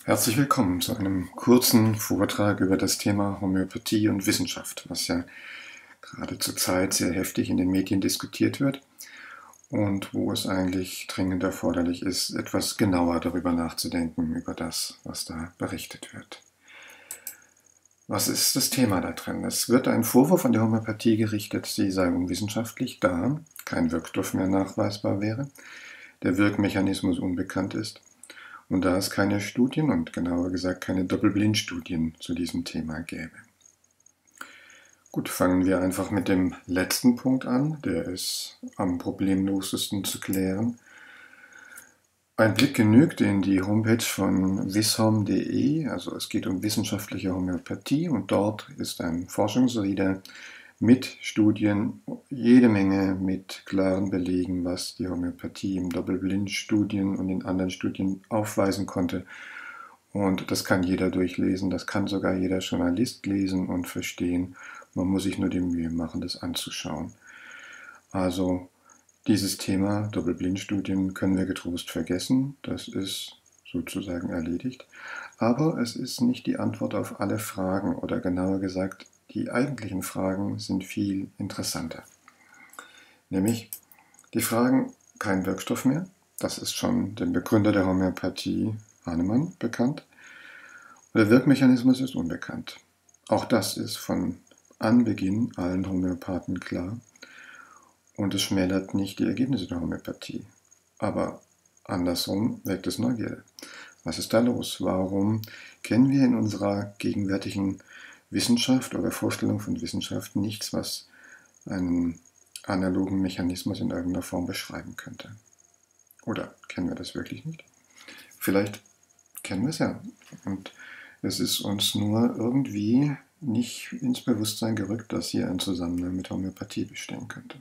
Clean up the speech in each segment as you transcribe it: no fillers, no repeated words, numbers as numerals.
Herzlich willkommen zu einem kurzen Vortrag über das Thema Homöopathie und Wissenschaft, was ja gerade zur Zeit sehr heftig in den Medien diskutiert wird und wo es eigentlich dringend erforderlich ist, etwas genauer darüber nachzudenken, über das, was da berichtet wird. Was ist das Thema da drin? Es wird ein Vorwurf an die Homöopathie gerichtet, sie sei unwissenschaftlich, da kein Wirkstoff mehr nachweisbar wäre, der Wirkmechanismus unbekannt ist und da es keine Studien und genauer gesagt keine Doppelblindstudien zu diesem Thema gäbe. Gut, fangen wir einfach mit dem letzten Punkt an, der ist am problemlosesten zu klären. Ein Blick genügt in die Homepage von wishom.de, also es geht um wissenschaftliche Homöopathie und dort ist ein Forschungsreader mit Studien, jede Menge mit klaren Belegen, was die Homöopathie in Doppelblindstudien und in anderen Studien aufweisen konnte. Und das kann jeder durchlesen, das kann sogar jeder Journalist lesen und verstehen. Man muss sich nur die Mühe machen, das anzuschauen. Also dieses Thema Doppelblindstudien können wir getrost vergessen, das ist sozusagen erledigt. Aber es ist nicht die Antwort auf alle Fragen oder genauer gesagt, die eigentlichen Fragen sind viel interessanter. Nämlich die Fragen, kein Wirkstoff mehr, das ist schon dem Begründer der Homöopathie, Hahnemann, bekannt. Der Wirkmechanismus ist unbekannt. Auch das ist von Anbeginn allen Homöopathen klar. Und es schmälert nicht die Ergebnisse der Homöopathie. Aber andersrum weckt es Neugierde. Was ist da los? Warum kennen wir in unserer gegenwärtigen Wissenschaft oder Vorstellung von Wissenschaft nichts, was einen analogen Mechanismus in irgendeiner Form beschreiben könnte? Oder kennen wir das wirklich nicht? Vielleicht kennen wir es ja. Und es ist uns nur irgendwie nicht ins Bewusstsein gerückt, dass hier ein Zusammenhang mit Homöopathie bestehen könnte.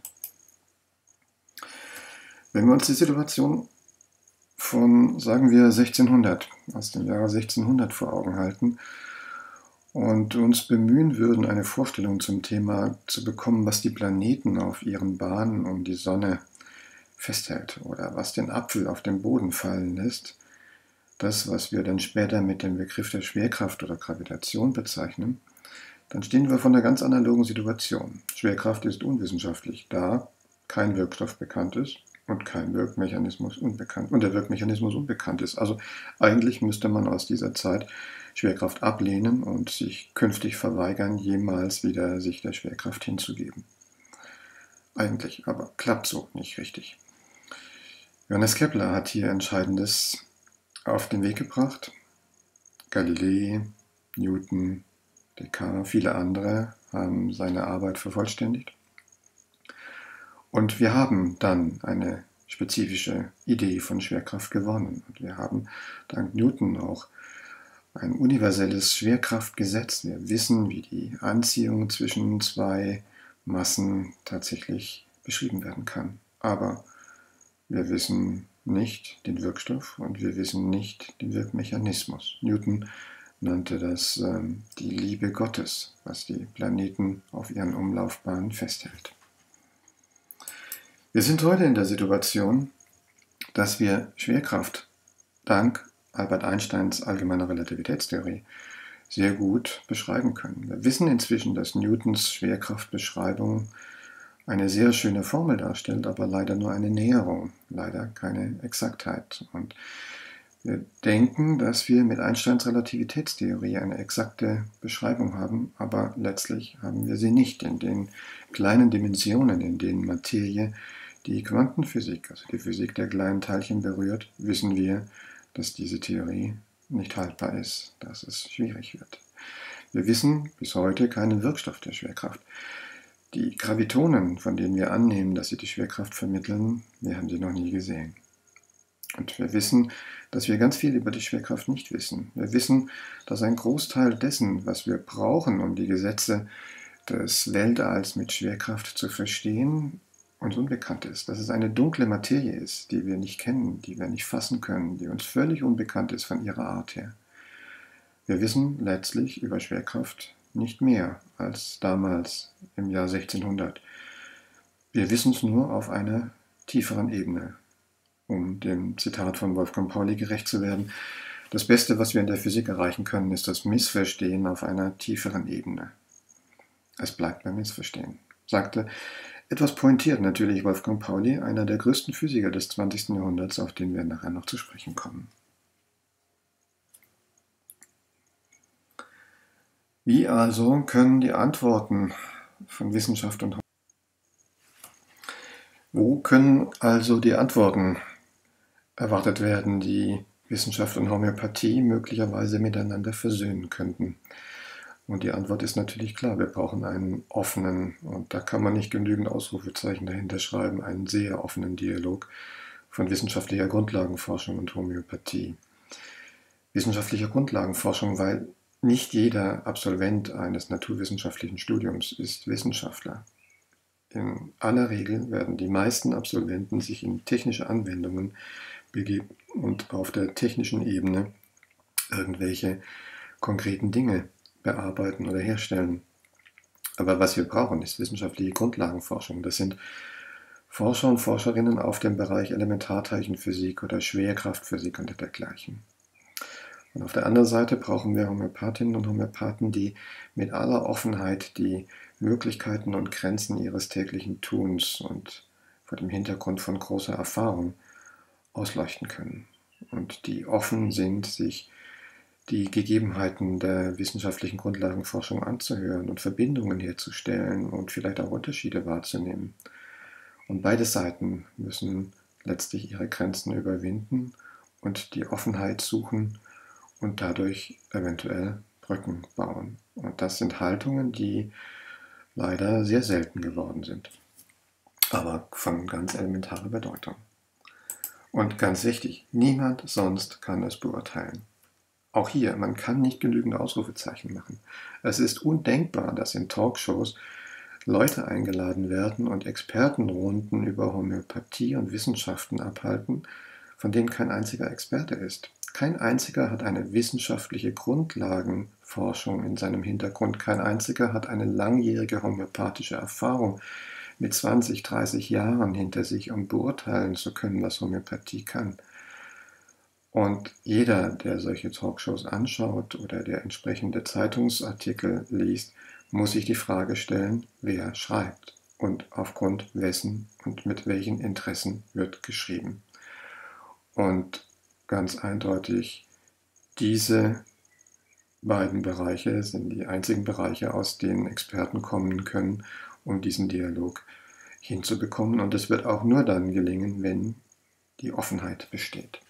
Wenn wir uns die Situation von, sagen wir, 1600, aus dem Jahre 1600 vor Augen halten und uns bemühen würden, eine Vorstellung zum Thema zu bekommen, was die Planeten auf ihren Bahnen um die Sonne festhält oder was den Apfel auf den Boden fallen lässt, das, was wir dann später mit dem Begriff der Schwerkraft oder Gravitation bezeichnen, dann stehen wir vor einer ganz analogen Situation. Schwerkraft ist unwissenschaftlich, da kein Wirkstoff bekannt ist und kein Wirkmechanismus unbekannt und der Wirkmechanismus unbekannt ist. Also eigentlich müsste man aus dieser Zeit Schwerkraft ablehnen und sich künftig verweigern, jemals wieder sich der Schwerkraft hinzugeben. Eigentlich, aber klappt so nicht richtig. Johannes Kepler hat hier Entscheidendes auf den Weg gebracht. Galilei, Newton, Descartes, viele andere haben seine Arbeit vervollständigt. Und wir haben dann eine spezifische Idee von Schwerkraft gewonnen. Und wir haben dank Newton auch ein universelles Schwerkraftgesetz. Wir wissen, wie die Anziehung zwischen zwei Massen tatsächlich beschrieben werden kann. Aber wir wissen nicht den Wirkstoff und wir wissen nicht den Wirkmechanismus. Newton nannte das die Liebe Gottes, was die Planeten auf ihren Umlaufbahnen festhält. Wir sind heute in der Situation, dass wir Schwerkraft dank Albert Einsteins allgemeiner Relativitätstheorie sehr gut beschreiben können. Wir wissen inzwischen, dass Newtons Schwerkraftbeschreibung eine sehr schöne Formel darstellt, aber leider nur eine Näherung, leider keine Exaktheit. Und wir denken, dass wir mit Einsteins Relativitätstheorie eine exakte Beschreibung haben, aber letztlich haben wir sie nicht. In den kleinen Dimensionen, in denen Materie die Quantenphysik, also die Physik der kleinen Teilchen berührt, wissen wir, dass diese Theorie nicht haltbar ist, dass es schwierig wird. Wir wissen bis heute keinen Wirkstoff der Schwerkraft. Die Gravitonen, von denen wir annehmen, dass sie die Schwerkraft vermitteln, wir haben sie noch nie gesehen. Und wir wissen, dass wir ganz viel über die Schwerkraft nicht wissen. Wir wissen, dass ein Großteil dessen, was wir brauchen, um die Gesetze des Weltalls mit Schwerkraft zu verstehen, uns unbekannt ist. Dass es eine dunkle Materie ist, die wir nicht kennen, die wir nicht fassen können, die uns völlig unbekannt ist von ihrer Art her. Wir wissen letztlich über Schwerkraft nicht mehr als damals im Jahr 1600. Wir wissen es nur auf einer tieferen Ebene. Um dem Zitat von Wolfgang Pauli gerecht zu werden, Das Beste, was wir in der Physik erreichen können, ist das Missverstehen auf einer tieferen Ebene. Es bleibt beim Missverstehen, sagte etwas pointiert natürlich Wolfgang Pauli, einer der größten Physiker des 20. Jahrhunderts, auf den wir nachher noch zu sprechen kommen. Wie also können die Antworten von Wissenschaft und Wo können also die Antworten erwartet werden, die Wissenschaft und Homöopathie möglicherweise miteinander versöhnen könnten? Und die Antwort ist natürlich klar, wir brauchen einen offenen, und da kann man nicht genügend Ausrufezeichen dahinter schreiben, einen sehr offenen Dialog von wissenschaftlicher Grundlagenforschung und Homöopathie. Wissenschaftlicher Grundlagenforschung, weil nicht jeder Absolvent eines naturwissenschaftlichen Studiums ist Wissenschaftler. In aller Regel werden die meisten Absolventen sich in technische Anwendungen begeben und auf der technischen Ebene irgendwelche konkreten Dinge bearbeiten oder herstellen. Aber was wir brauchen, ist wissenschaftliche Grundlagenforschung. Das sind Forscher und Forscherinnen auf dem Bereich Elementarteilchenphysik oder Schwerkraftphysik und dergleichen. Und auf der anderen Seite brauchen wir Homöopathinnen und Homöopathen, die mit aller Offenheit die Möglichkeiten und Grenzen ihres täglichen Tuns und vor dem Hintergrund von großer Erfahrung ausleuchten können und die offen sind, sich die Gegebenheiten der wissenschaftlichen Grundlagenforschung anzuhören und Verbindungen herzustellen und vielleicht auch Unterschiede wahrzunehmen. Und beide Seiten müssen letztlich ihre Grenzen überwinden und die Offenheit suchen und dadurch eventuell Brücken bauen. Und das sind Haltungen, die leider sehr selten geworden sind, aber von ganz elementarer Bedeutung. Und ganz wichtig, niemand sonst kann es beurteilen. Auch hier, man kann nicht genügend Ausrufezeichen machen. Es ist undenkbar, dass in Talkshows Leute eingeladen werden und Expertenrunden über Homöopathie und Wissenschaften abhalten, von denen kein einziger Experte ist. Kein einziger hat eine wissenschaftliche Grundlagenforschung in seinem Hintergrund. Kein einziger hat eine langjährige homöopathische Erfahrung mit 20, 30 Jahren hinter sich, um beurteilen zu können, was Homöopathie kann. Und jeder, der solche Talkshows anschaut oder der entsprechende Zeitungsartikel liest, muss sich die Frage stellen, wer schreibt und aufgrund wessen und mit welchen Interessen wird geschrieben. Und ganz eindeutig, diese beiden Bereiche sind die einzigen Bereiche, aus denen Experten kommen können, um diesen Dialog hinzubekommen. Und es wird auch nur dann gelingen, wenn die Offenheit besteht.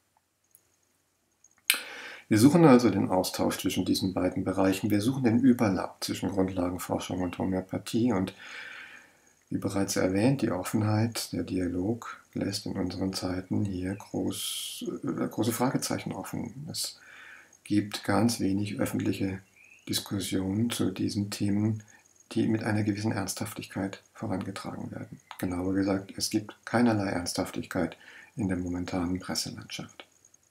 Wir suchen also den Austausch zwischen diesen beiden Bereichen. Wir suchen den Überlapp zwischen Grundlagenforschung und Homöopathie. Und wie bereits erwähnt, die Offenheit, der Dialog lässt in unseren Zeiten hier große Fragezeichen offen. Es gibt ganz wenig öffentliche Diskussionen zu diesen Themen, die mit einer gewissen Ernsthaftigkeit vorangetragen werden. Genauer gesagt, es gibt keinerlei Ernsthaftigkeit in der momentanen Presselandschaft.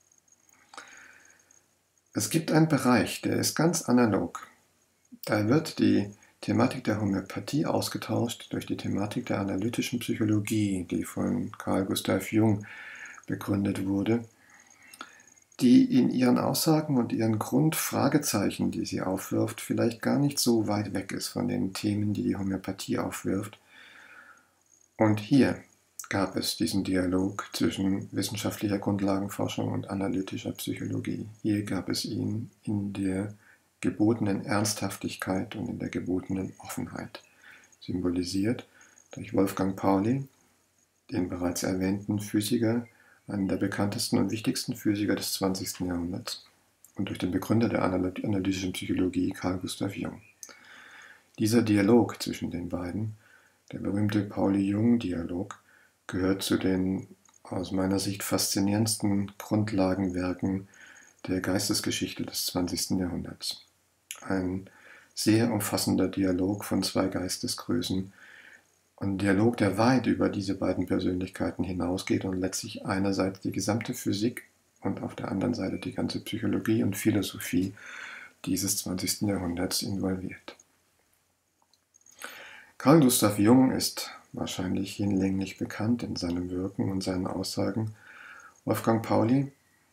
Es gibt einen Bereich, der ist ganz analog. Da wird die Thematik der Homöopathie ausgetauscht durch die Thematik der analytischen Psychologie, die von Carl Gustav Jung begründet wurde, die in ihren Aussagen und ihren Grundfragezeichen, die sie aufwirft, vielleicht gar nicht so weit weg ist von den Themen, die die Homöopathie aufwirft. Und hier gab es diesen Dialog zwischen wissenschaftlicher Grundlagenforschung und analytischer Psychologie. Hier gab es ihn in der gebotenen Ernsthaftigkeit und in der gebotenen Offenheit, symbolisiert durch Wolfgang Pauli, den bereits erwähnten Physiker, einen der bekanntesten und wichtigsten Physiker des 20. Jahrhunderts, und durch den Begründer der analytischen Psychologie, Carl Gustav Jung. Dieser Dialog zwischen den beiden, der berühmte Pauli-Jung-Dialog, gehört zu den aus meiner Sicht faszinierendsten Grundlagenwerken der Geistesgeschichte des 20. Jahrhunderts. Ein sehr umfassender Dialog von zwei Geistesgrößen, ein Dialog, der weit über diese beiden Persönlichkeiten hinausgeht und letztlich einerseits die gesamte Physik und auf der anderen Seite die ganze Psychologie und Philosophie dieses 20. Jahrhunderts involviert. Carl Gustav Jung ist wahrscheinlich hinlänglich bekannt in seinem Wirken und seinen Aussagen. Wolfgang Pauli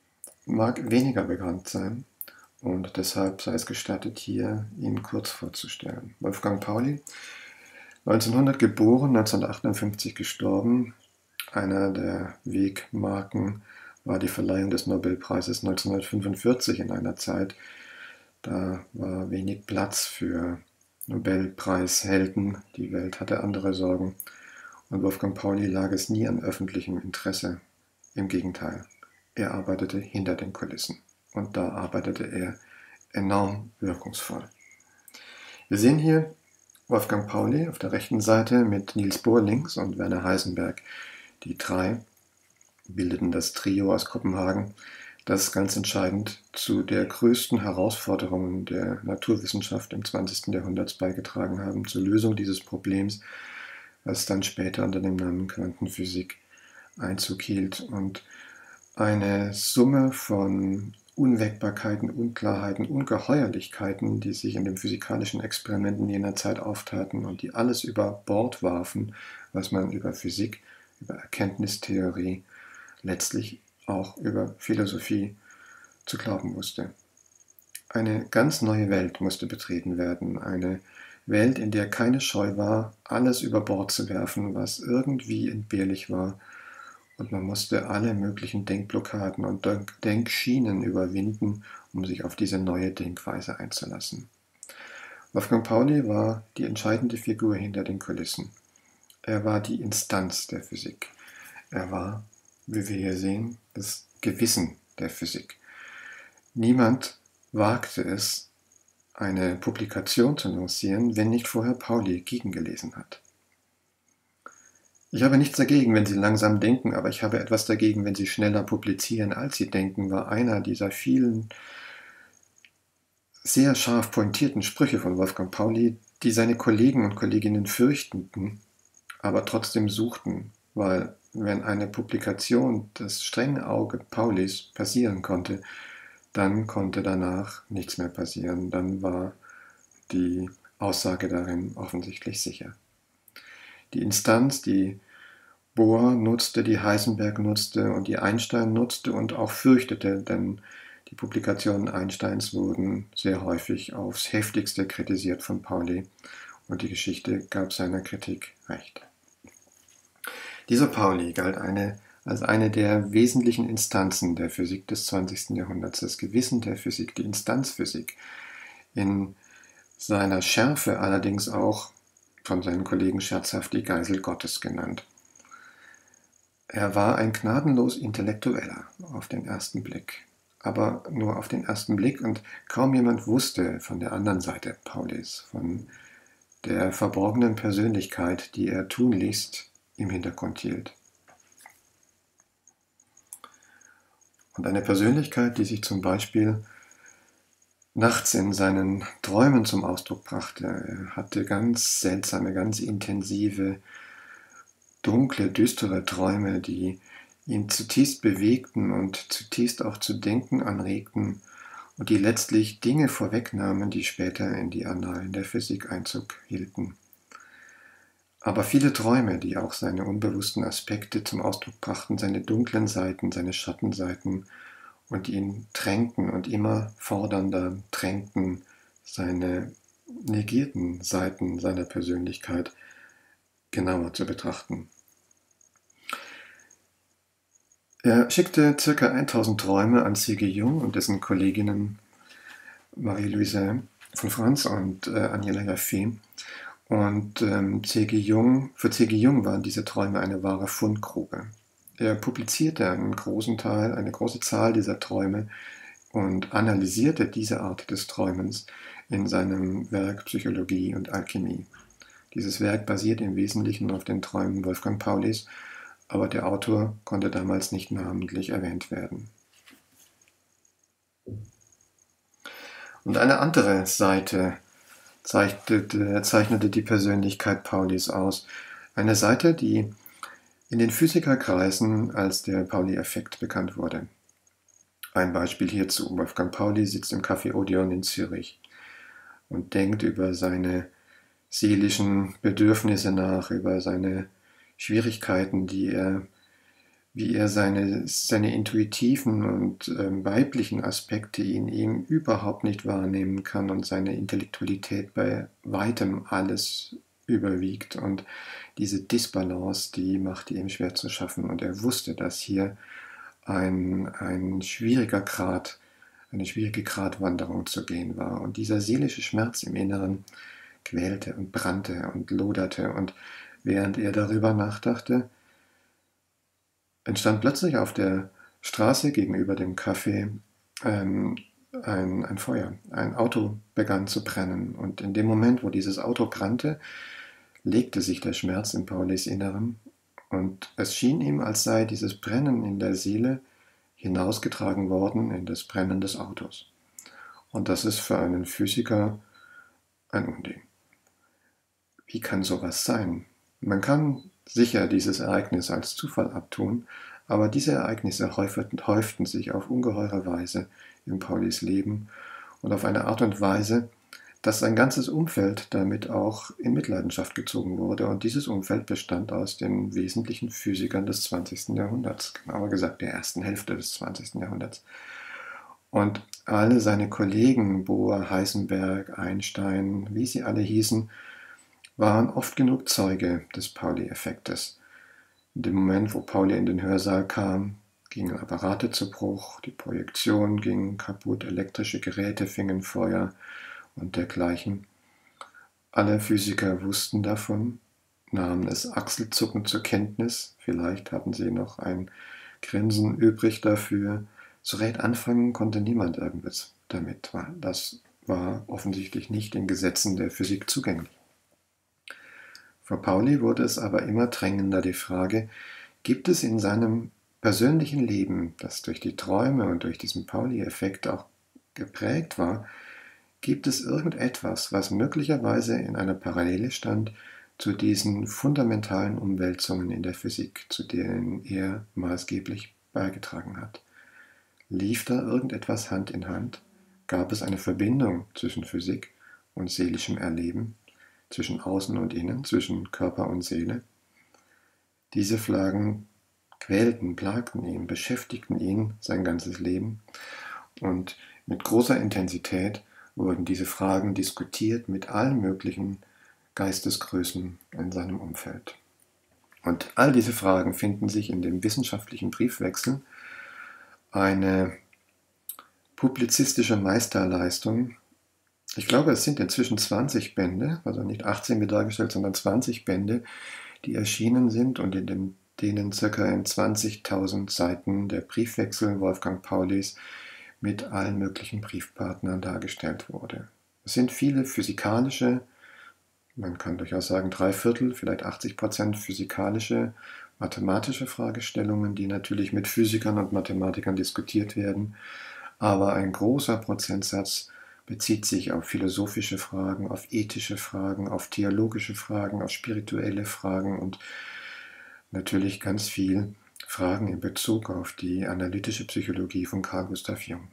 mag weniger bekannt sein und deshalb sei es gestattet, hier ihn kurz vorzustellen. Wolfgang Pauli, 1900 geboren, 1958 gestorben. Einer der Wegmarken war die Verleihung des Nobelpreises 1945 in einer Zeit, da war wenig Platz für Nobelpreishelden. Die Welt hatte andere Sorgen. Und Wolfgang Pauli lag es nie an öffentlichem Interesse. Im Gegenteil, er arbeitete hinter den Kulissen. Und da arbeitete er enorm wirkungsvoll. Wir sehen hier Wolfgang Pauli auf der rechten Seite mit Niels Bohr links und Werner Heisenberg. Die drei bildeten das Trio aus Kopenhagen, das ganz entscheidend zu der größten Herausforderung der Naturwissenschaft im 20. Jahrhundert beigetragen haben, zur Lösung dieses Problems, was dann später unter dem Namen Quantenphysik Einzug hielt und eine Summe von Unwägbarkeiten, Unklarheiten, Ungeheuerlichkeiten, die sich in den physikalischen Experimenten jener Zeit auftaten und die alles über Bord warfen, was man über Physik, über Erkenntnistheorie, letztlich auch über Philosophie zu glauben wusste. Eine ganz neue Welt musste betreten werden, eine Welt, in der keine Scheu war, alles über Bord zu werfen, was irgendwie entbehrlich war, und man musste alle möglichen Denkblockaden und Denkschienen überwinden, um sich auf diese neue Denkweise einzulassen. Wolfgang Pauli war die entscheidende Figur hinter den Kulissen. Er war die Instanz der Physik. Er war, wie wir hier sehen, das Gewissen der Physik. Niemand wagte es, eine Publikation zu lancieren, wenn nicht vorher Pauli gegengelesen hat. Ich habe nichts dagegen, wenn Sie langsam denken, aber ich habe etwas dagegen, wenn Sie schneller publizieren, als Sie denken, war einer dieser vielen sehr scharf pointierten Sprüche von Wolfgang Pauli, die seine Kollegen und Kolleginnen fürchteten, aber trotzdem suchten, weil wenn eine Publikation das strenge Auge Paulis passieren konnte, dann konnte danach nichts mehr passieren, dann war die Aussage darin offensichtlich sicher. Die Instanz, die Bohr nutzte, die Heisenberg nutzte und die Einstein nutzte und auch fürchtete, denn die Publikationen Einsteins wurden sehr häufig aufs heftigste kritisiert von Pauli und die Geschichte gab seiner Kritik recht. Dieser Pauli galt als eine der wesentlichen Instanzen der Physik des 20. Jahrhunderts, das Gewissen der Physik, die Instanzphysik, in seiner Schärfe allerdings auch von seinen Kollegen scherzhaft die Geisel Gottes genannt. Er war ein gnadenlos Intellektueller auf den ersten Blick, aber nur auf den ersten Blick und kaum jemand wusste von der anderen Seite Paulis, von der verborgenen Persönlichkeit, die er tunlichst im Hintergrund hielt. Und eine Persönlichkeit, die sich zum Beispiel nachts in seinen Träumen zum Ausdruck brachte. Er hatte ganz seltsame, ganz intensive, dunkle, düstere Träume, die ihn zutiefst bewegten und zutiefst auch zu denken anregten und die letztlich Dinge vorwegnahmen, die später in die Annalen der Physik Einzug hielten. Aber viele Träume, die auch seine unbewussten Aspekte zum Ausdruck brachten, seine dunklen Seiten, seine Schattenseiten und ihn drängten und immer fordernder drängten, seine negierten Seiten seiner Persönlichkeit genauer zu betrachten. Er schickte ca. 1000 Träume an C.G. Jung und dessen Kolleginnen Marie-Louise von Franz und Angela Jaffe. Und für C.G. Jung waren diese Träume eine wahre Fundgrube. Er publizierte eine große Zahl dieser Träume und analysierte diese Art des Träumens in seinem Werk Psychologie und Alchemie. Dieses Werk basiert im Wesentlichen auf den Träumen Wolfgang Paulis, aber der Autor konnte damals nicht namentlich erwähnt werden. Und eine andere Seite zeichnete die Persönlichkeit Paulis aus. Eine Seite, die in den Physikerkreisen als der Pauli-Effekt bekannt wurde. Ein Beispiel hierzu: Wolfgang Pauli sitzt im Café Odeon in Zürich und denkt über seine seelischen Bedürfnisse nach, über seine Schwierigkeiten, die er wie er seine intuitiven und weiblichen Aspekte in ihm überhaupt nicht wahrnehmen kann und seine Intellektualität bei weitem alles überwiegt. Und diese Disbalance, die machte ihm schwer zu schaffen. Und er wusste, dass hier ein schwieriger Grat, eine schwierige Gratwanderung zu gehen war. Und dieser seelische Schmerz im Inneren quälte und brannte und loderte. Und während er darüber nachdachte, entstand plötzlich auf der Straße gegenüber dem Café ein Feuer. Ein Auto begann zu brennen. Und in dem Moment, wo dieses Auto brannte, legte sich der Schmerz in Paulis Inneren. Und es schien ihm, als sei dieses Brennen in der Seele hinausgetragen worden in das Brennen des Autos. Und das ist für einen Physiker ein Unding. Wie kann sowas sein? Man kann sicher dieses Ereignis als Zufall abtun, aber diese Ereignisse häuften sich auf ungeheure Weise in Paulis Leben und auf eine Art und Weise, dass sein ganzes Umfeld damit auch in Mitleidenschaft gezogen wurde. Und dieses Umfeld bestand aus den wesentlichen Physikern des 20. Jahrhunderts, genauer gesagt der ersten Hälfte des 20. Jahrhunderts. Und alle seine Kollegen, Bohr, Heisenberg, Einstein, wie sie alle hießen, waren oft genug Zeuge des Pauli-Effektes. In dem Moment, wo Pauli in den Hörsaal kam, gingen Apparate zu Bruch, die Projektion ging kaputt, elektrische Geräte fingen Feuer und dergleichen. Alle Physiker wussten davon, nahmen es achselzuckend zur Kenntnis, vielleicht hatten sie noch ein Grinsen übrig dafür. So recht anfangen konnte niemand irgendwas damit, weil das war offensichtlich nicht den Gesetzen der Physik zugänglich. Für Pauli wurde es aber immer drängender die Frage, gibt es in seinem persönlichen Leben, das durch die Träume und durch diesen Pauli-Effekt auch geprägt war, gibt es irgendetwas, was möglicherweise in einer Parallele stand zu diesen fundamentalen Umwälzungen in der Physik, zu denen er maßgeblich beigetragen hat? Lief da irgendetwas Hand in Hand? Gab es eine Verbindung zwischen Physik und seelischem Erleben, zwischen Außen und Innen, zwischen Körper und Seele? Diese Fragen quälten, plagten ihn, beschäftigten ihn sein ganzes Leben und mit großer Intensität wurden diese Fragen diskutiert mit allen möglichen Geistesgrößen in seinem Umfeld. Und all diese Fragen finden sich in dem wissenschaftlichen Briefwechsel, eine publizistische Meisterleistung. Ich glaube, es sind inzwischen 20 Bände, also nicht 18 wie dargestellt, sondern 20 Bände, die erschienen sind und in denen ca. in 20.000 Seiten der Briefwechsel Wolfgang Paulis mit allen möglichen Briefpartnern dargestellt wurde. Es sind viele physikalische, man kann durchaus sagen 3/4, vielleicht 80% physikalische, mathematische Fragestellungen, die natürlich mit Physikern und Mathematikern diskutiert werden, aber ein großer Prozentsatz bezieht sich auf philosophische Fragen, auf ethische Fragen, auf theologische Fragen, auf spirituelle Fragen und natürlich ganz viel Fragen in Bezug auf die analytische Psychologie von Carl Gustav Jung.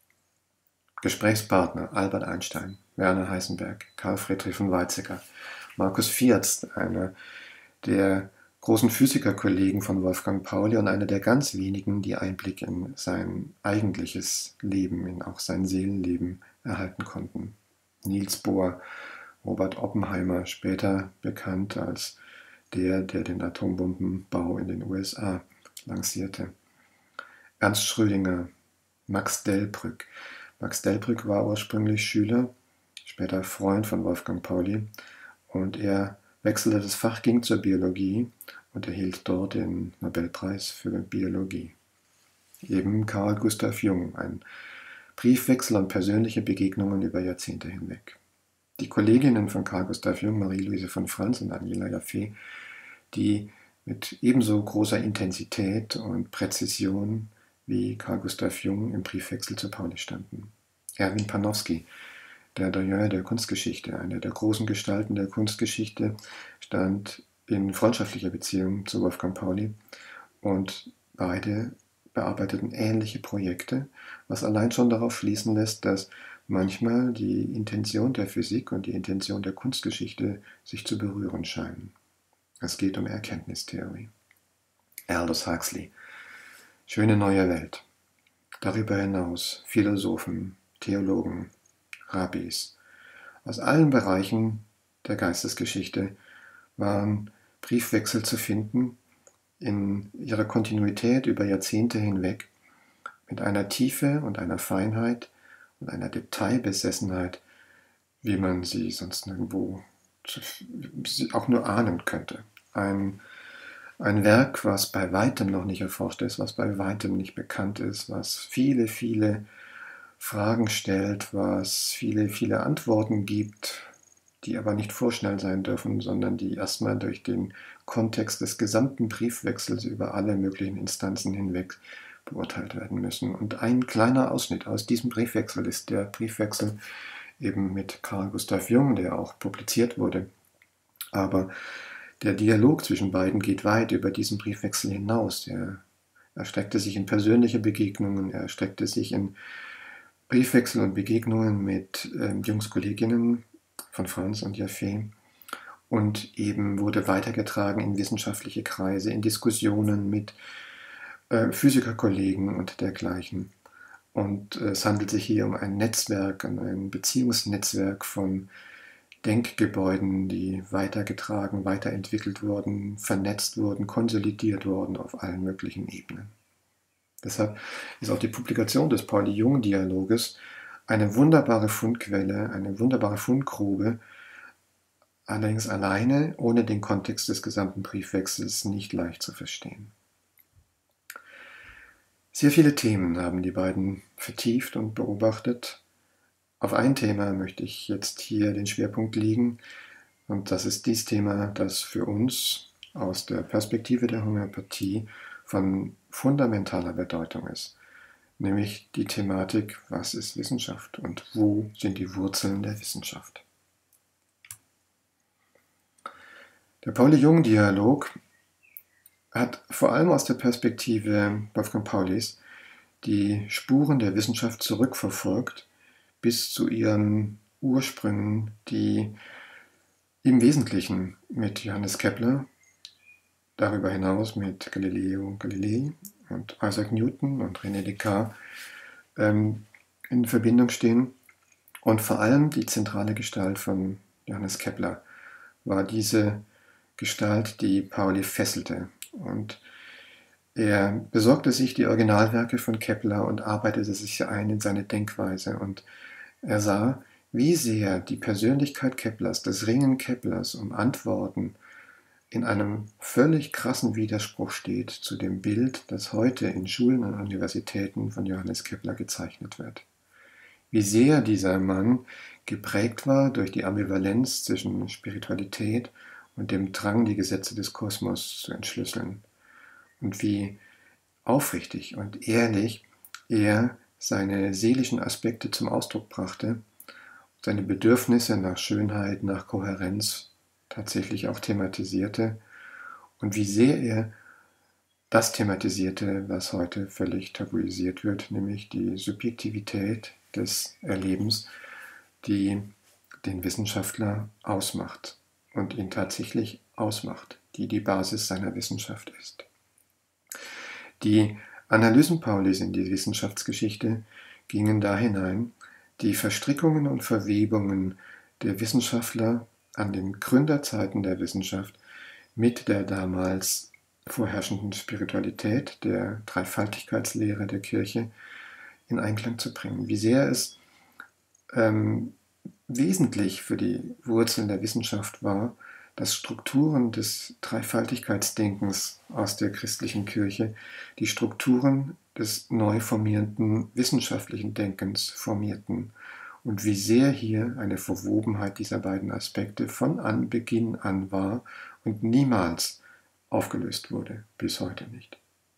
Gesprächspartner Albert Einstein, Werner Heisenberg, Carl Friedrich von Weizsäcker, Markus Viertz, einer der großen Physikerkollegen von Wolfgang Pauli und einer der ganz wenigen, die Einblick in sein eigentliches Leben, in auch sein Seelenleben erhalten konnten. Niels Bohr, Robert Oppenheimer, später bekannt als der den Atombombenbau in den USA lancierte. Ernst Schrödinger, Max Delbrück. Max Delbrück war ursprünglich Schüler, später Freund von Wolfgang Pauli und er wechselte das Fach, ging zur Biologie und erhielt dort den Nobelpreis für Biologie. Eben Carl Gustav Jung, ein Briefwechsel und persönliche Begegnungen über Jahrzehnte hinweg. Die Kolleginnen von Carl Gustav Jung, Marie-Louise von Franz und Angela Jaffe, die mit ebenso großer Intensität und Präzision wie Carl Gustav Jung im Briefwechsel zu Pauli standen. Erwin Panofsky, der Doyen der Kunstgeschichte, einer der großen Gestalten der Kunstgeschichte, stand in freundschaftlicher Beziehung zu Wolfgang Pauli und beide bearbeiteten ähnliche Projekte, was allein schon darauf schließen lässt, dass manchmal die Intention der Physik und die Intention der Kunstgeschichte sich zu berühren scheinen. Es geht um Erkenntnistheorie. Aldous Huxley, schöne neue Welt. Darüber hinaus Philosophen, Theologen, Rabbis. Aus allen Bereichen der Geistesgeschichte waren Briefwechsel zu finden, in ihrer Kontinuität über Jahrzehnte hinweg, mit einer Tiefe und einer Feinheit und einer Detailbesessenheit, wie man sie sonst nirgendwo auch nur ahnen könnte. Ein Werk, was bei weitem noch nicht erforscht ist, was bei weitem nicht bekannt ist, was viele, viele Fragen stellt, was viele, viele Antworten gibt, die aber nicht vorschnell sein dürfen, sondern die erstmal durch den Kontext des gesamten Briefwechsels über alle möglichen Instanzen hinweg beurteilt werden müssen. Und ein kleiner Ausschnitt aus diesem Briefwechsel ist der Briefwechsel eben mit Carl Gustav Jung, der auch publiziert wurde. Aber der Dialog zwischen beiden geht weit über diesen Briefwechsel hinaus. Er erstreckte sich in persönliche Begegnungen, er erstreckte sich in Briefwechsel und Begegnungen mit Jungs Kolleginnen von Franz und Jaffe und eben wurde weitergetragen in wissenschaftliche Kreise, in Diskussionen mit Physikerkollegen und dergleichen. Und es handelt sich hier um ein Netzwerk, ein Beziehungsnetzwerk von Denkgebäuden, die weitergetragen, weiterentwickelt wurden, vernetzt wurden, konsolidiert wurden auf allen möglichen Ebenen. Deshalb ist auch die Publikation des Pauli-Jung-Dialoges eine wunderbare Fundquelle, eine wunderbare Fundgrube, allerdings alleine, ohne den Kontext des gesamten Briefwechsels, nicht leicht zu verstehen. Sehr viele Themen haben die beiden vertieft und beobachtet. Auf ein Thema möchte ich jetzt hier den Schwerpunkt legen, und das ist dieses Thema, das für uns aus der Perspektive der Homöopathie von fundamentaler Bedeutung ist, nämlich die Thematik, was ist Wissenschaft und wo sind die Wurzeln der Wissenschaft. Der Pauli-Jung-Dialog hat vor allem aus der Perspektive Wolfgang Paulis die Spuren der Wissenschaft zurückverfolgt bis zu ihren Ursprüngen, die im Wesentlichen mit Johannes Kepler, darüber hinaus mit Galileo Galilei und Isaac Newton und René Descartes in Verbindung stehen. Und vor allem die zentrale Gestalt von Johannes Kepler war diese Gestalt, die Pauli fesselte. Und er besorgte sich die Originalwerke von Kepler und arbeitete sich ein in seine Denkweise. Und er sah, wie sehr die Persönlichkeit Keplers, das Ringen Keplers um Antworten in einem völlig krassen Widerspruch steht zu dem Bild, das heute in Schulen und Universitäten von Johannes Kepler gezeichnet wird. Wie sehr dieser Mann geprägt war durch die Ambivalenz zwischen Spiritualität und dem Drang, die Gesetze des Kosmos zu entschlüsseln. Und wie aufrichtig und ehrlich er seine seelischen Aspekte zum Ausdruck brachte, seine Bedürfnisse nach Schönheit, nach Kohärenz tatsächlich auch thematisierte und wie sehr er das thematisierte, was heute völlig tabuisiert wird, nämlich die Subjektivität des Erlebens, die den Wissenschaftler ausmacht und ihn tatsächlich ausmacht, die die Basis seiner Wissenschaft ist. Die Analysen Paulis in die Wissenschaftsgeschichte gingen da hinein, die Verstrickungen und Verwebungen der Wissenschaftler an den Gründerzeiten der Wissenschaft mit der damals vorherrschenden Spiritualität, der Dreifaltigkeitslehre der Kirche in Einklang zu bringen. Wie sehr es wesentlich für die Wurzeln der Wissenschaft war, dass Strukturen des Dreifaltigkeitsdenkens aus der christlichen Kirche die Strukturen des neu formierenden wissenschaftlichen Denkens formierten und wie sehr hier eine Verwobenheit dieser beiden Aspekte von Beginn an war und niemals aufgelöst wurde, bis heute nicht.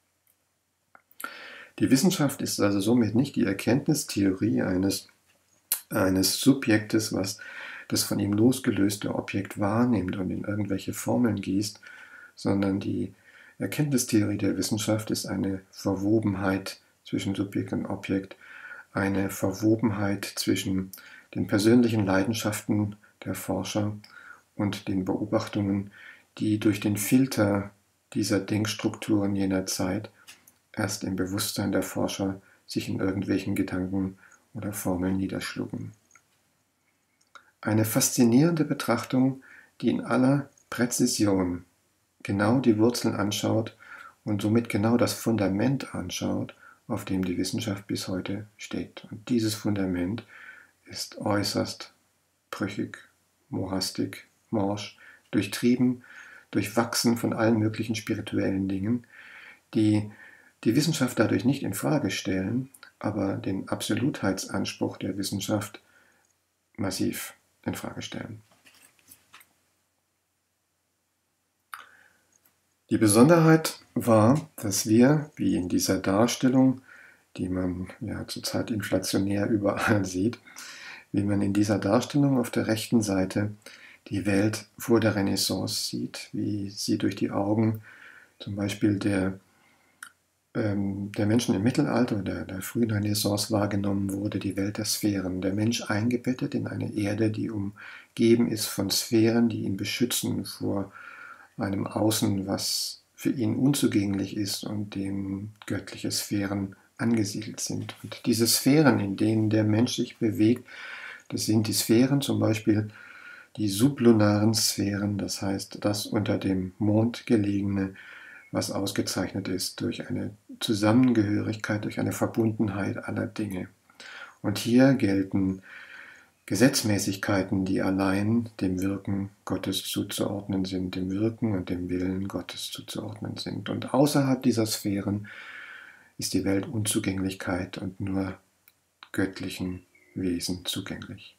Die Wissenschaft ist also somit nicht die Erkenntnistheorie eines Subjektes, was das von ihm losgelöste Objekt wahrnimmt und in irgendwelche Formeln gießt, sondern die Erkenntnistheorie der Wissenschaft ist eine Verwobenheit zwischen Subjekt und Objekt, eine Verwobenheit zwischen den persönlichen Leidenschaften der Forscher und den Beobachtungen, die durch den Filter dieser Denkstrukturen jener Zeit erst im Bewusstsein der Forscher sich in irgendwelchen Gedanken oder Formeln niederschlugen. Eine faszinierende Betrachtung, die in aller Präzision genau die Wurzeln anschaut und somit genau das Fundament anschaut, auf dem die Wissenschaft bis heute steht. Und dieses Fundament ist äußerst brüchig, morastig, morsch, durchtrieben, durchwachsen von allen möglichen spirituellen Dingen, die die Wissenschaft dadurch nicht in Frage stellen, aber den Absolutheitsanspruch der Wissenschaft massiv in Frage stellen. Die Besonderheit war, dass wir, wie in dieser Darstellung, die man ja zurzeit inflationär überall sieht, wie man in dieser Darstellung auf der rechten Seite die Welt vor der Renaissance sieht, wie sie durch die Augen zum Beispiel der Menschen im Mittelalter oder der frühen Renaissance wahrgenommen wurde, die Welt der Sphären. Der Mensch eingebettet in eine Erde, die umgeben ist von Sphären, die ihn beschützen vor einem Außen, was für ihn unzugänglich ist und dem göttliche Sphären angesiedelt sind. Und diese Sphären, in denen der Mensch sich bewegt, das sind die Sphären, zum Beispiel die sublunaren Sphären, das heißt das unter dem Mond gelegene, was ausgezeichnet ist durch eine Zusammengehörigkeit, durch eine Verbundenheit aller Dinge. Und hier gelten Gesetzmäßigkeiten, die allein dem Wirken Gottes zuzuordnen sind, dem Wirken und dem Willen Gottes zuzuordnen sind. Und außerhalb dieser Sphären ist die Welt Unzugänglichkeit und nur göttlichen Wesen zugänglich.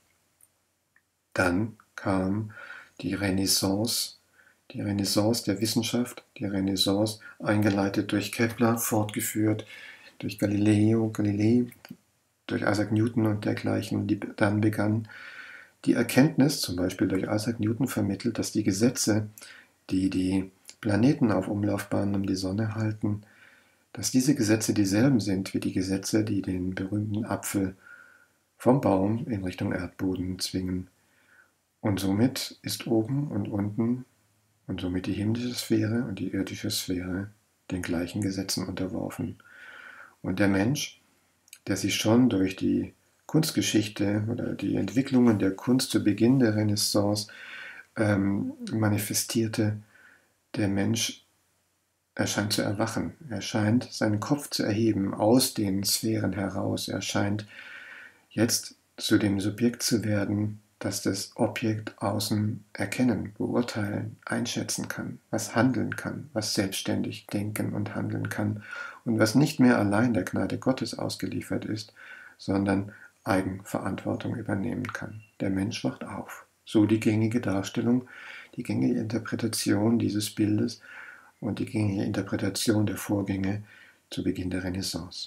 Dann kam die Renaissance der Wissenschaft, die Renaissance eingeleitet durch Kepler, fortgeführt durch Galilei, durch Isaac Newton und dergleichen, die dann begann die Erkenntnis, zum Beispiel durch Isaac Newton vermittelt, dass die Gesetze, die die Planeten auf Umlaufbahnen um die Sonne halten, dass diese Gesetze dieselben sind wie die Gesetze, die den berühmten Apfel vom Baum in Richtung Erdboden zwingen. Und somit ist oben und unten und somit die himmlische Sphäre und die irdische Sphäre den gleichen Gesetzen unterworfen. Und der Mensch, der sich schon durch die Kunstgeschichte oder die Entwicklungen der Kunst zu Beginn der Renaissance manifestierte, der Mensch erscheint zu erwachen, er scheint seinen Kopf zu erheben aus den Sphären heraus, er scheint jetzt zu dem Subjekt zu werden, das das Objekt außen erkennen, beurteilen, einschätzen kann, was handeln kann, was selbstständig denken und handeln kann und was nicht mehr allein der Gnade Gottes ausgeliefert ist, sondern Eigenverantwortung übernehmen kann. Der Mensch wacht auf. So die gängige Darstellung, die gängige Interpretation dieses Bildes und die gängige Interpretation der Vorgänge zu Beginn der Renaissance.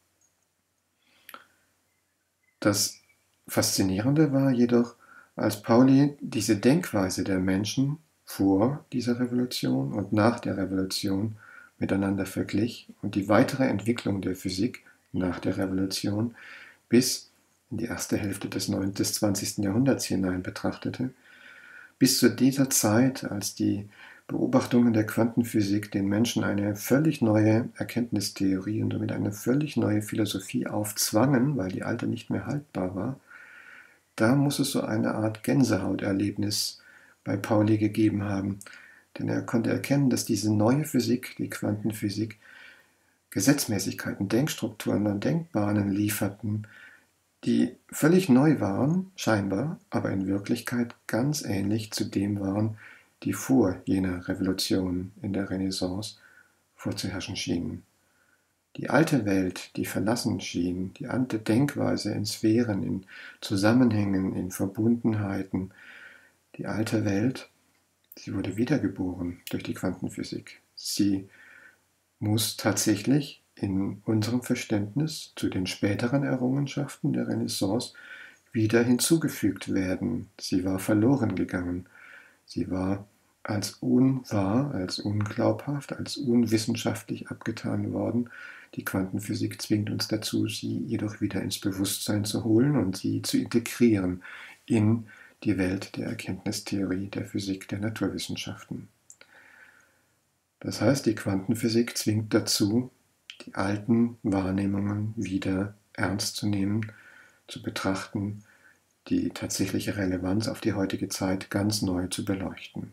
Das Faszinierende war jedoch, als Pauli diese Denkweise der Menschen vor dieser Revolution und nach der Revolution miteinander verglich und die weitere Entwicklung der Physik nach der Revolution bis in die erste Hälfte des 20. Jahrhunderts hinein betrachtete, bis zu dieser Zeit, als die Beobachtungen der Quantenphysik den Menschen eine völlig neue Erkenntnistheorie und damit eine völlig neue Philosophie aufzwangen, weil die alte nicht mehr haltbar war, da muss es so eine Art Gänsehauterlebnis bei Pauli gegeben haben, denn er konnte erkennen, dass diese neue Physik, die Quantenphysik, Gesetzmäßigkeiten, Denkstrukturen und Denkbahnen lieferten, die völlig neu waren, scheinbar, aber in Wirklichkeit ganz ähnlich zu dem waren, die vor jener Revolution in der Renaissance vorzuherrschen schienen. Die alte Welt, die verlassen schien, die alte Denkweise in Sphären, in Zusammenhängen, in Verbundenheiten, die alte Welt, sie wurde wiedergeboren durch die Quantenphysik. Sie muss tatsächlich in unserem Verständnis zu den späteren Errungenschaften der Renaissance wieder hinzugefügt werden. Sie war verloren gegangen. Sie war als unwahr, als unglaubhaft, als unwissenschaftlich abgetan worden. Die Quantenphysik zwingt uns dazu, sie jedoch wieder ins Bewusstsein zu holen und sie zu integrieren in die Welt der Erkenntnistheorie, der Physik, der Naturwissenschaften. Das heißt, die Quantenphysik zwingt dazu, die alten Wahrnehmungen wieder ernst zu nehmen, zu betrachten, die tatsächliche Relevanz auf die heutige Zeit ganz neu zu beleuchten.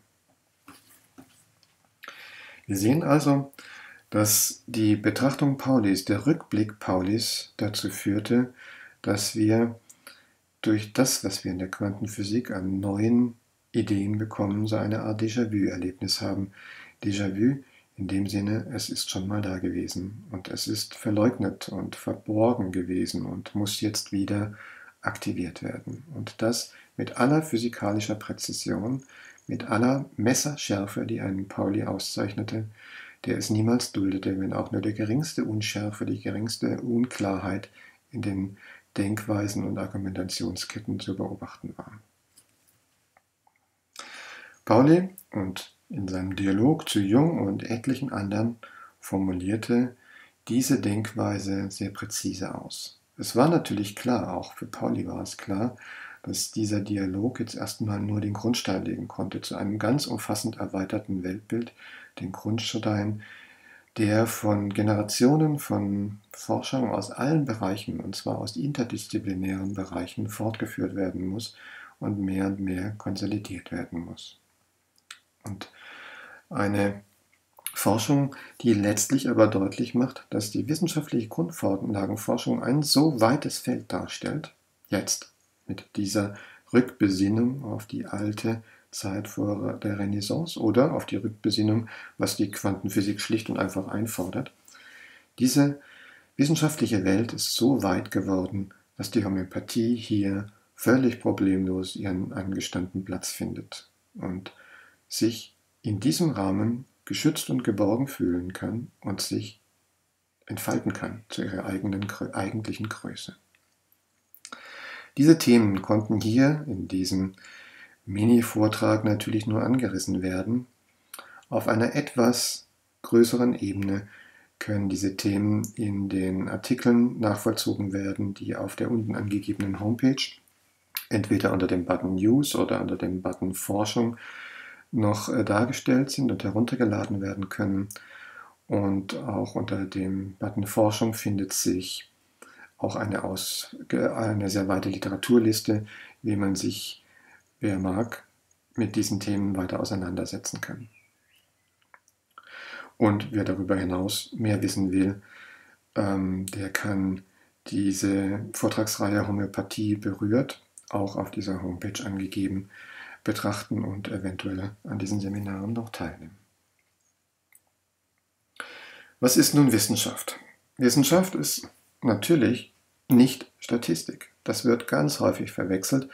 Wir sehen also, dass die Betrachtung Paulis, der Rückblick Paulis dazu führte, dass wir durch das, was wir in der Quantenphysik an neuen Ideen bekommen, so eine Art Déjà-vu-Erlebnis haben. Déjà-vu in dem Sinne, es ist schon mal da gewesen und es ist verleugnet und verborgen gewesen und muss jetzt wieder aktiviert werden. Und das mit aller physikalischer Präzision, mit aller Messerschärfe, die einen Pauli auszeichnete, der es niemals duldete, wenn auch nur die geringste Unschärfe, die geringste Unklarheit in den Denkweisen und Argumentationsketten zu beobachten war. Pauli und in seinem Dialog zu Jung und etlichen anderen formulierte diese Denkweise sehr präzise aus. Es war natürlich klar, auch für Pauli war es klar, dass dieser Dialog jetzt erstmal nur den Grundstein legen konnte zu einem ganz umfassend erweiterten Weltbild, den Grundstein, der von Generationen von Forschern aus allen Bereichen, und zwar aus interdisziplinären Bereichen, fortgeführt werden muss und mehr konsolidiert werden muss. Und eine Forschung, die letztlich aber deutlich macht, dass die wissenschaftliche Grundlagenforschung ein so weites Feld darstellt, jetzt mit dieser Rückbesinnung auf die alte Zeit vor der Renaissance oder auf die Rückbesinnung, was die Quantenphysik schlicht und einfach einfordert. Diese wissenschaftliche Welt ist so weit geworden, dass die Homöopathie hier völlig problemlos ihren angestammten Platz findet und sich in diesem Rahmen geschützt und geborgen fühlen kann und sich entfalten kann zu ihrer eigentlichen Größe. Diese Themen konnten hier in diesem Mini-Vortrag natürlich nur angerissen werden. Auf einer etwas größeren Ebene können diese Themen in den Artikeln nachvollzogen werden, die auf der unten angegebenen Homepage entweder unter dem Button News oder unter dem Button Forschung noch dargestellt sind und heruntergeladen werden können. Und auch unter dem Button Forschung findet sich auch eine sehr weite Literaturliste, wie man sich, wer mag, mit diesen Themen weiter auseinandersetzen kann. Und wer darüber hinaus mehr wissen will, der kann diese Vortragsreihe Homöopathie berührt, auch auf dieser Homepage angegeben, betrachten und eventuell an diesen Seminaren noch teilnehmen. Was ist nun Wissenschaft? Wissenschaft ist natürlich nicht Statistik. Das wird ganz häufig verwechselt.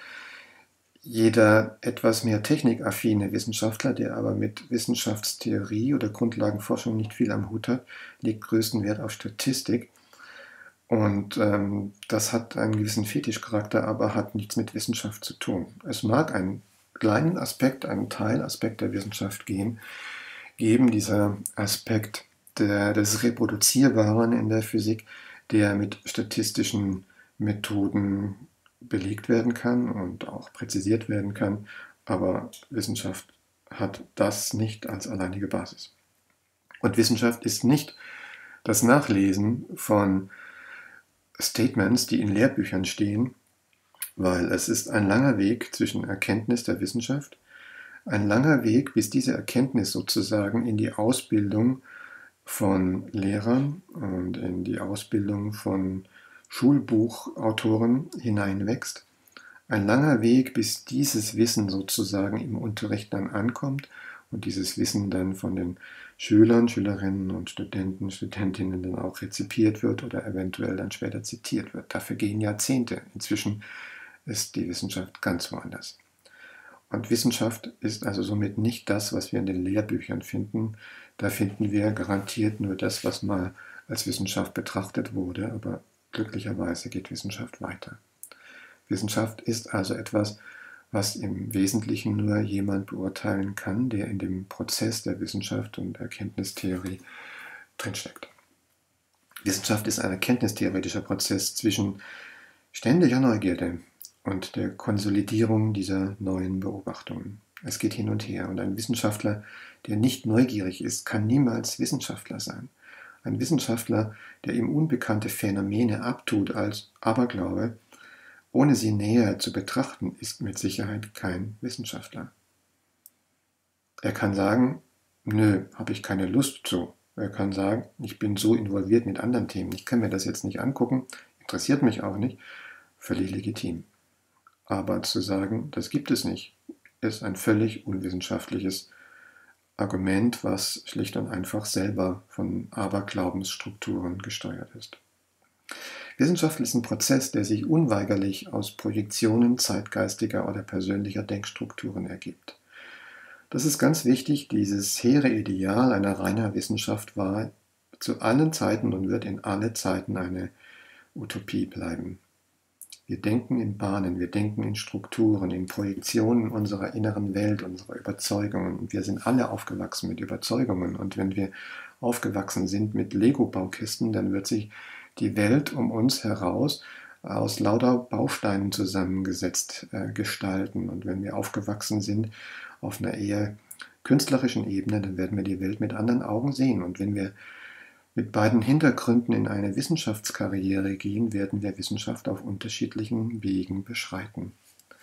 Jeder etwas mehr technikaffine Wissenschaftler, der aber mit Wissenschaftstheorie oder Grundlagenforschung nicht viel am Hut hat, legt größten Wert auf Statistik. Und das hat einen gewissen Fetischcharakter, aber hat nichts mit Wissenschaft zu tun. Es mag einen kleinen Aspekt, einen Teilaspekt der Wissenschaft geben, dieser Aspekt des Reproduzierbaren in der Physik, der mit statistischen Methoden belegt werden kann und auch präzisiert werden kann, aber Wissenschaft hat das nicht als alleinige Basis. Und Wissenschaft ist nicht das Nachlesen von Statements, die in Lehrbüchern stehen, weil es ist ein langer Weg zwischen Erkenntnis der Wissenschaft, ein langer Weg, bis diese Erkenntnis sozusagen in die Ausbildung von Lehrern und in die Ausbildung von Schulbuchautoren hineinwächst. Ein langer Weg, bis dieses Wissen sozusagen im Unterricht dann ankommt und dieses Wissen dann von den Schülern, Schülerinnen und Studenten, Studentinnen dann auch rezipiert wird oder eventuell dann später zitiert wird. Dafür gehen Jahrzehnte. Inzwischen ist die Wissenschaft ganz woanders. Und Wissenschaft ist also somit nicht das, was wir in den Lehrbüchern finden. Da finden wir garantiert nur das, was mal als Wissenschaft betrachtet wurde, aber glücklicherweise geht Wissenschaft weiter. Wissenschaft ist also etwas, was im Wesentlichen nur jemand beurteilen kann, der in dem Prozess der Wissenschaft und Erkenntnistheorie drinsteckt. Wissenschaft ist ein erkenntnistheoretischer Prozess zwischen ständiger Neugierde und der Konsolidierung dieser neuen Beobachtungen. Es geht hin und her und ein Wissenschaftler, der nicht neugierig ist, kann niemals Wissenschaftler sein. Ein Wissenschaftler, der ihm unbekannte Phänomene abtut als Aberglaube, ohne sie näher zu betrachten, ist mit Sicherheit kein Wissenschaftler. Er kann sagen, nö, habe ich keine Lust zu. Er kann sagen, ich bin so involviert mit anderen Themen, ich kann mir das jetzt nicht angucken, interessiert mich auch nicht, völlig legitim. Aber zu sagen, das gibt es nicht, ist ein völlig unwissenschaftliches Argument, was schlicht und einfach selber von Aberglaubensstrukturen gesteuert ist. Wissenschaft ist ein Prozess, der sich unweigerlich aus Projektionen zeitgeistiger oder persönlicher Denkstrukturen ergibt. Das ist ganz wichtig, dieses hehre Ideal einer reiner Wissenschaft war zu allen Zeiten und wird in alle Zeiten eine Utopie bleiben. Wir denken in Bahnen, wir denken in Strukturen, in Projektionen unserer inneren Welt, unserer Überzeugungen. Wir sind alle aufgewachsen mit Überzeugungen und wenn wir aufgewachsen sind mit Lego-Baukisten, dann wird sich die Welt um uns heraus aus lauter Bausteinen zusammengesetzt gestalten. Und wenn wir aufgewachsen sind auf einer eher künstlerischen Ebene, dann werden wir die Welt mit anderen Augen sehen. Und wenn wir mit beiden Hintergründen in eine Wissenschaftskarriere gehen, werden wir Wissenschaft auf unterschiedlichen Wegen beschreiten.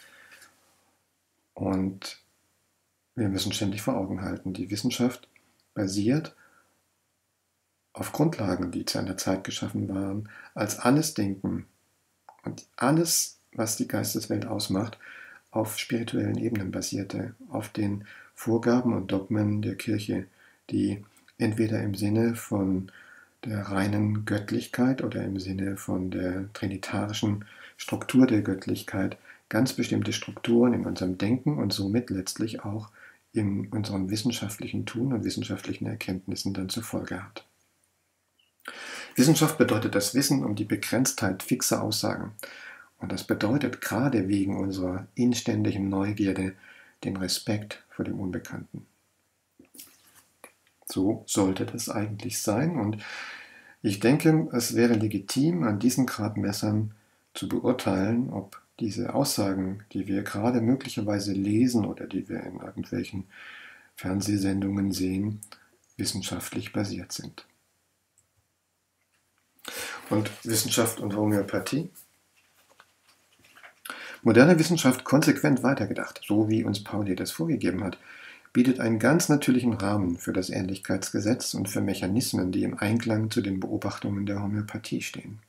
Und wir müssen ständig vor Augen halten, die Wissenschaft basiert auf Grundlagen, die zu einer Zeit geschaffen waren, als alles Denken und alles, was die Geisteswelt ausmacht, auf spirituellen Ebenen basierte, auf den Vorgaben und Dogmen der Kirche, die entweder im Sinne von der reinen Göttlichkeit oder im Sinne von der trinitarischen Struktur der Göttlichkeit ganz bestimmte Strukturen in unserem Denken und somit letztlich auch in unserem wissenschaftlichen Tun und wissenschaftlichen Erkenntnissen dann zur Folge hat. Wissenschaft bedeutet das Wissen um die Begrenztheit fixer Aussagen. Und das bedeutet gerade wegen unserer inständigen Neugierde den Respekt vor dem Unbekannten. So sollte das eigentlich sein und ich denke, es wäre legitim, an diesen Gradmessern zu beurteilen, ob diese Aussagen, die wir gerade möglicherweise lesen oder die wir in irgendwelchen Fernsehsendungen sehen, wissenschaftlich basiert sind. Und Wissenschaft und Homöopathie? Moderne Wissenschaft konsequent weitergedacht, so wie uns Pauli das vorgegeben hat, bietet einen ganz natürlichen Rahmen für das Ähnlichkeitsgesetz und für Mechanismen, die im Einklang zu den Beobachtungen der Homöopathie stehen.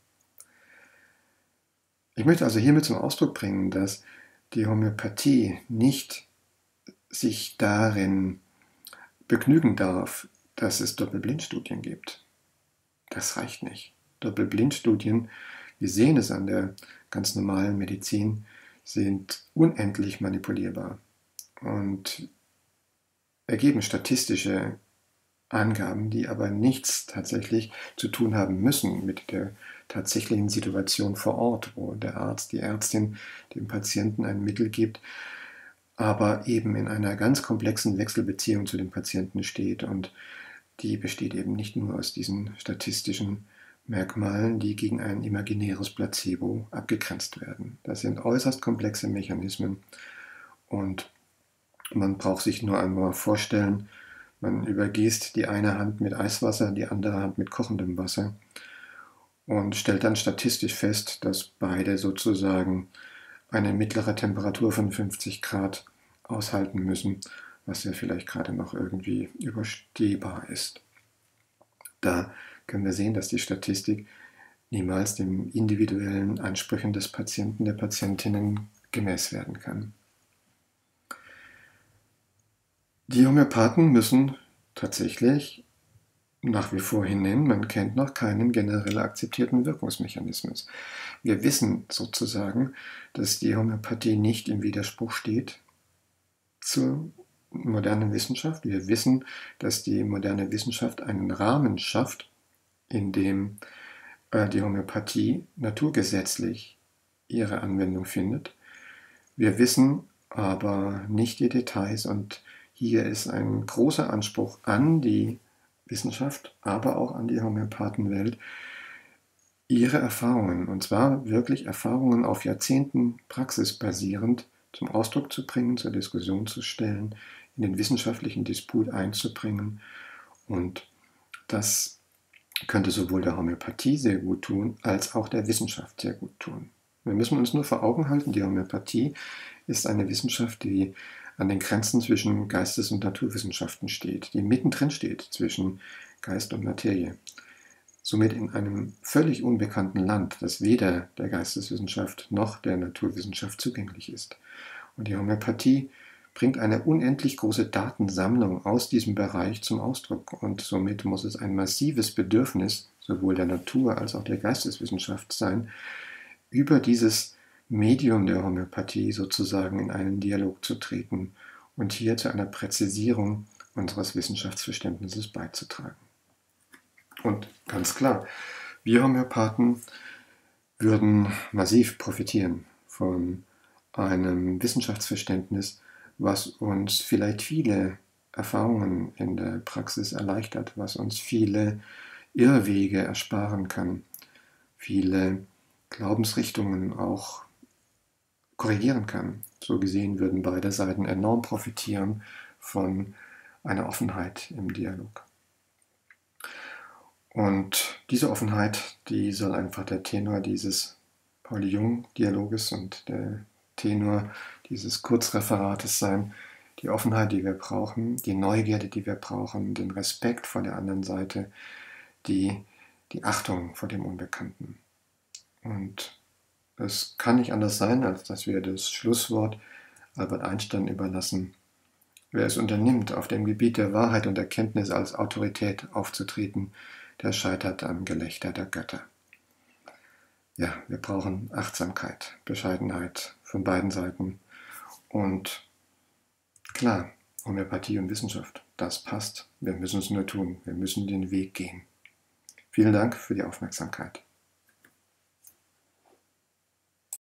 Ich möchte also hiermit zum Ausdruck bringen, dass die Homöopathie nicht sich darin begnügen darf, dass es Doppelblindstudien gibt. Das reicht nicht. Doppelblindstudien, wir sehen es an der ganz normalen Medizin, sind unendlich manipulierbar und ergeben statistische Angaben, die aber nichts tatsächlich zu tun haben müssen mit der tatsächlichen Situation vor Ort, wo der Arzt, die Ärztin dem Patienten ein Mittel gibt, aber eben in einer ganz komplexen Wechselbeziehung zu dem Patienten steht und die besteht eben nicht nur aus diesen statistischen Merkmalen, die gegen ein imaginäres Placebo abgegrenzt werden. Das sind äußerst komplexe Mechanismen und man braucht sich nur einmal vorstellen, man übergießt die eine Hand mit Eiswasser, die andere Hand mit kochendem Wasser und stellt dann statistisch fest, dass beide sozusagen eine mittlere Temperatur von 50 Grad aushalten müssen, was ja vielleicht gerade noch irgendwie überstehbar ist. Da können wir sehen, dass die Statistik niemals den individuellen Ansprüchen des Patienten, der Patientinnen gemäß werden kann. Die Homöopathen müssen tatsächlich nach wie vor hinnehmen, man kennt noch keinen generell akzeptierten Wirkungsmechanismus. Wir wissen sozusagen, dass die Homöopathie nicht im Widerspruch steht zur modernen Wissenschaft. Wir wissen, dass die moderne Wissenschaft einen Rahmen schafft, in dem die Homöopathie naturgesetzlich ihre Anwendung findet. Wir wissen aber nicht die Details und hier ist ein großer Anspruch an die Wissenschaft, aber auch an die Homöopathenwelt, ihre Erfahrungen, und zwar wirklich Erfahrungen auf Jahrzehnten Praxis basierend, zum Ausdruck zu bringen, zur Diskussion zu stellen, in den wissenschaftlichen Disput einzubringen und das könnte sowohl der Homöopathie sehr gut tun, als auch der Wissenschaft sehr gut tun. Wir müssen uns nur vor Augen halten, die Homöopathie ist eine Wissenschaft, die an den Grenzen zwischen Geistes- und Naturwissenschaften steht, die mittendrin steht zwischen Geist und Materie. Somit in einem völlig unbekannten Land, das weder der Geisteswissenschaft noch der Naturwissenschaft zugänglich ist. Und die Homöopathie bringt eine unendlich große Datensammlung aus diesem Bereich zum Ausdruck. Und somit muss es ein massives Bedürfnis sowohl der Natur als auch der Geisteswissenschaft sein, über dieses Medium der Homöopathie sozusagen in einen Dialog zu treten und hier zu einer Präzisierung unseres Wissenschaftsverständnisses beizutragen. Und ganz klar, wir Homöopathen würden massiv profitieren von einem Wissenschaftsverständnis, was uns vielleicht viele Erfahrungen in der Praxis erleichtert, was uns viele Irrwege ersparen kann, viele Glaubensrichtungen auch korrigieren kann. So gesehen würden beide Seiten enorm profitieren von einer Offenheit im Dialog. Und diese Offenheit, die soll einfach der Tenor dieses Pauli-Jung-Dialoges und der Tenor dieses Kurzreferates sein. Die Offenheit, die wir brauchen, die Neugierde, die wir brauchen, den Respekt vor der anderen Seite, die Achtung vor dem Unbekannten. Und es kann nicht anders sein, als dass wir das Schlusswort Albert Einstein überlassen. Wer es unternimmt, auf dem Gebiet der Wahrheit und Erkenntnis als Autorität aufzutreten, der scheitert am Gelächter der Götter. Ja, wir brauchen Achtsamkeit, Bescheidenheit von beiden Seiten und klar, Homöopathie und Wissenschaft, das passt. Wir müssen es nur tun, wir müssen den Weg gehen. Vielen Dank für die Aufmerksamkeit.